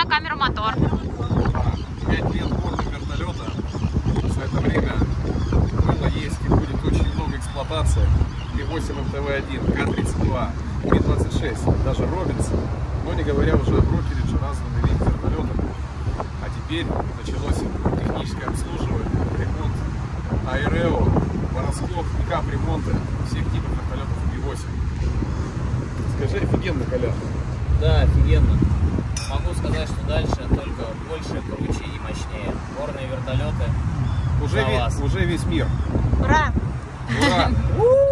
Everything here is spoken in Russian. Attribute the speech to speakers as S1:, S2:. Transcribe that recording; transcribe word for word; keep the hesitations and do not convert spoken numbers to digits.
S1: тебя камера мотор.
S2: пять лет горных вертолета. За это время было, есть и будет очень много эксплуатации. Ми восемь эм тэ вэ один, Ка тридцать два, Ми двадцать шесть, даже Робинсон. Но не говоря уже о Брокеридже, разными видами вертолетов. А теперь началось техническое обслуживание, ремонт Аэрео, Воронсков и капремонты всех типов вертолетов Ми восемь. Скажи, офигенно, Коля.
S3: Да, офигенно. Могу сказать, что дальше только больше, круче и мощнее. Горные вертолеты.
S2: Уже, весь, уже весь мир.
S1: Ура!
S2: Ура!